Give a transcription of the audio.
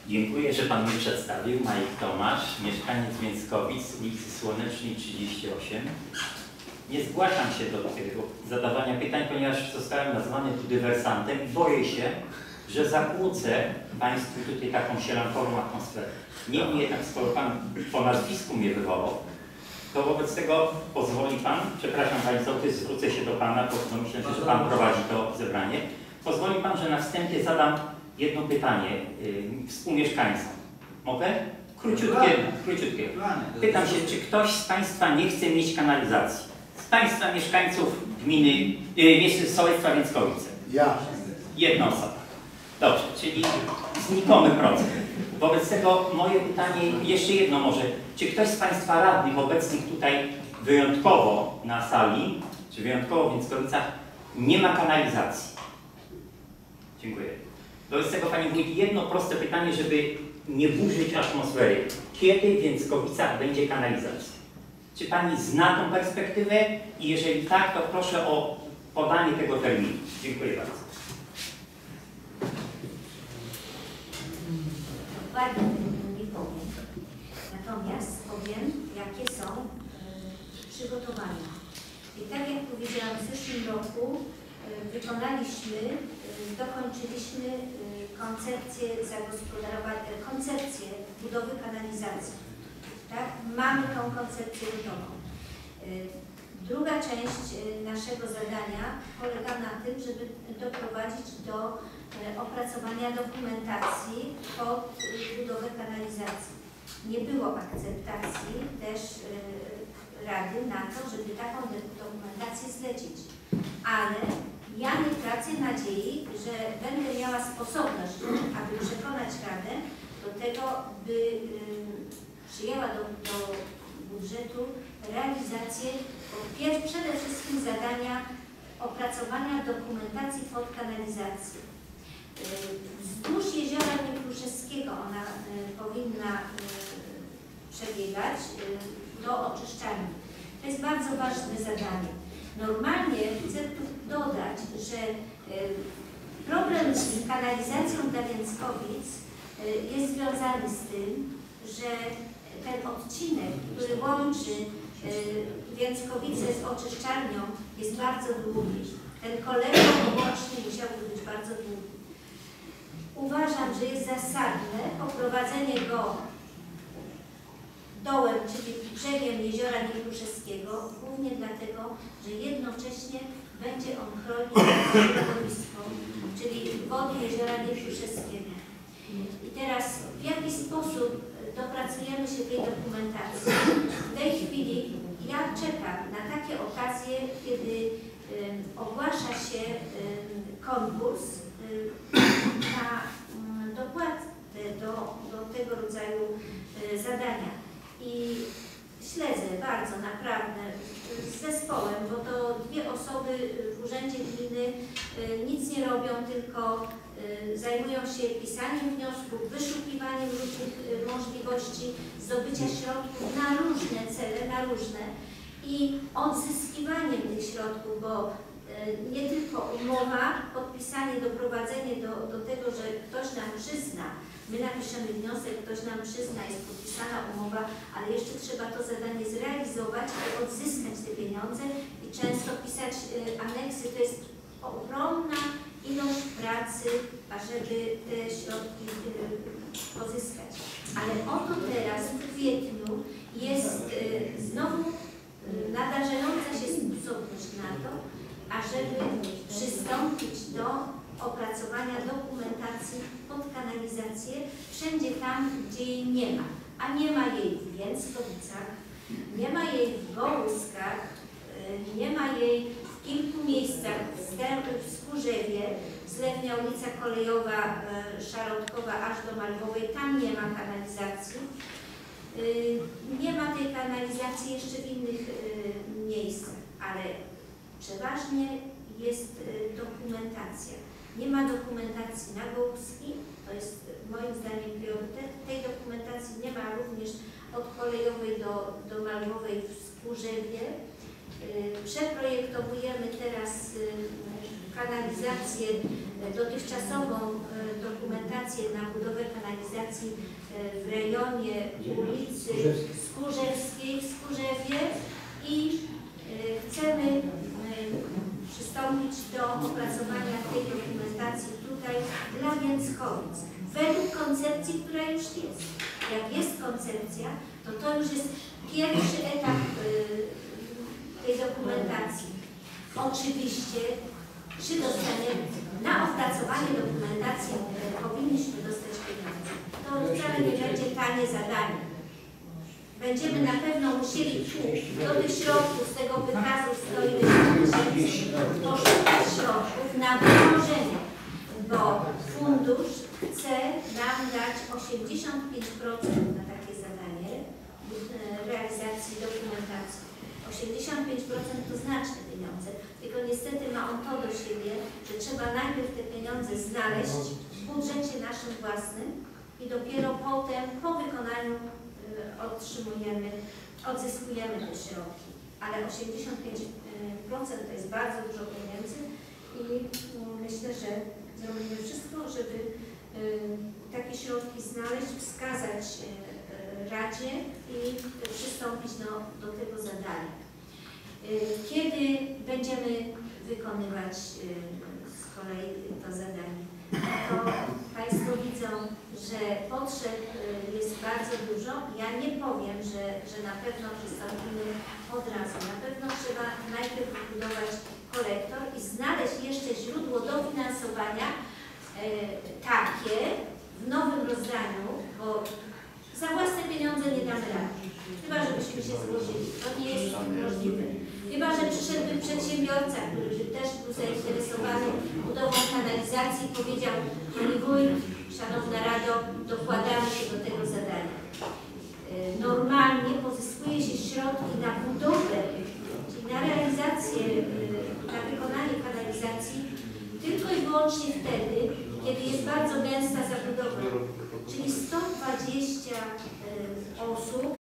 Dziękuję, że Pan mnie przedstawił. Majek Tomasz, mieszkaniec Więckowic, ulicy Słonecznej 38. Nie zgłaszam się do tego zadawania pytań, ponieważ zostałem nazwany tu dywersantem i boję się, że zakłócę Państwu tutaj taką sielankową atmosferę. Niemniej jednak, skoro Pan po nazwisku mnie wywołał, to wobec tego pozwoli Pan, przepraszam Panie sołtys, zwrócę się do Pana, bo myślę, że Pan prowadzi to zebranie. Pozwoli Pan, że na wstępie zadam jedno pytanie współmieszkańcom. Mogę? Króciutkie. Pytam się, czy ktoś z Państwa nie chce mieć kanalizacji? Z Państwa mieszkańców gminy, sołectwa Więckowice? Ja. Jedna osoba. Dobrze, czyli znikomy procent. Wobec tego moje pytanie, jeszcze jedno może. Czy ktoś z Państwa radnych obecnych tutaj wyjątkowo na sali, czy wyjątkowo w Więckowicach nie ma kanalizacji? Dziękuję. Wobec tego, Panie Wójt, jedno proste pytanie, żeby nie burzyć atmosfery. Kiedy w Więckowicach będzie kanalizacja? Czy Pani zna tą perspektywę? I jeżeli tak, to proszę o podanie tego terminu. Dziękuję bardzo. Dokładnie nie powiem. Natomiast powiem, jakie są przygotowania. I tak jak powiedziałam, w zeszłym roku dokończyliśmy koncepcję budowy kanalizacji. Tak? Mamy tą koncepcję gotową. Druga część naszego zadania polega na tym, żeby doprowadzić do opracowania dokumentacji pod budowę kanalizacji. Nie było akceptacji też Rady na to, żeby taką dokumentację zlecić. Ale ja nie tracę nadziei, że będę miała sposobność, aby przekonać Radę do tego, by przyjęła do budżetu realizację przede wszystkim zadania opracowania dokumentacji pod kanalizację. Wzdłuż jeziora Niekruszewskiego ona powinna przebiegać do oczyszczalni. To jest bardzo ważne zadanie. Normalnie chcę tu dodać, że problem z kanalizacją dla Więckowic jest związany z tym, że ten odcinek, który łączy Więckowice z oczyszczalnią, jest bardzo długi. Ten kolejny łączny musiałby być bardzo długi. Uważam, że jest zasadne poprowadzenie go dołem, czyli brzegiem jeziora Niekruszewskiego, głównie dlatego, że jednocześnie będzie on chronił środowisko, czyli wody jeziora Niekruszewskiego. I teraz w jaki sposób dopracujemy się tej dokumentacji? W tej chwili ja czekam na takie okazje, kiedy ogłasza się konkurs na dopłatę do tego rodzaju zadania. I śledzę bardzo naprawdę z zespołem, bo to dwie osoby w urzędzie gminy nic nie robią, tylko zajmują się pisaniem wniosków, wyszukiwaniem różnych możliwości zdobycia środków na różne cele, na różne i odzyskiwaniem tych środków, bo nie tylko umowa, podpisanie, doprowadzenie do tego, że ktoś nam przyzna, my napiszemy wniosek, ktoś nam przyzna, jest podpisana umowa, ale jeszcze trzeba to zadanie zrealizować, odzyskać te pieniądze i często pisać aneksy. To jest ogromna ilość pracy, ażeby te środki pozyskać. Ale oto teraz w kwietniu jest znowu nadarzająca się sposobność na to, ażeby przystąpić do opracowania dokumentacji pod kanalizację wszędzie tam, gdzie jej nie ma. A nie ma jej w Więckowicach, nie ma jej w Gołyskach, nie ma jej w kilku miejscach, w Skórzewie, Zlewnia, ulica Kolejowa, Szarotkowa aż do Malwowej, tam nie ma kanalizacji. Nie ma tej kanalizacji jeszcze w innych miejscach, ale przeważnie jest dokumentacja. Nie ma dokumentacji na Gołuski, to jest moim zdaniem priorytet. Tej dokumentacji nie ma również od Kolejowej do Malwowej w Skórzewie. Przeprojektowujemy teraz kanalizację, dotychczasową dokumentację na budowę kanalizacji dokumentacji w rejonie ulicy Skórzewskiej w Skórzewie i chcemy przystąpić do opracowania tej dokumentacji tutaj dla Więckowic według koncepcji, która już jest. Jak jest koncepcja, to już jest pierwszy etap tej dokumentacji. Oczywiście, czy dostaniemy na opracowanie dokumentacji, powinniśmy dostać pieniądze. To wcale nie będzie tanie zadanie. Będziemy na pewno musieli do tych środków, z tego wykazu stoi poszukać środków na wymożenie, bo fundusz chce nam dać 85% na takie zadanie realizacji dokumentacji. 85% to znaczne pieniądze, tylko niestety ma on to do siebie, że trzeba najpierw te pieniądze znaleźć w budżecie naszym własnym i dopiero potem po wykonaniu odzyskujemy te środki. Ale 85% to jest bardzo dużo pieniędzy i myślę, że zrobimy wszystko, żeby takie środki znaleźć, wskazać Radzie i przystąpić do tego zadania. Kiedy będziemy wykonywać z kolei to zadanie? To Państwo widzą, że potrzeb jest bardzo dużo. Ja nie powiem, że na pewno przystąpimy od razu. Na pewno trzeba najpierw wybudować kolektor i znaleźć jeszcze źródło dofinansowania takie w nowym rozdaniu, bo za własne pieniądze nie damy rady. Chyba, żebyśmy się złożyli. To nie jest możliwe. Chyba, że przyszedłby przedsiębiorca, który by też był zainteresowany budową kanalizacji i powiedział: Pani Wójt, Szanowna Rado, dokładamy się do tego zadania. Normalnie pozyskuje się środki na budowę, czyli na realizację, na wykonanie kanalizacji tylko i wyłącznie wtedy, kiedy jest bardzo gęsta zabudowa. Czyli 120 osób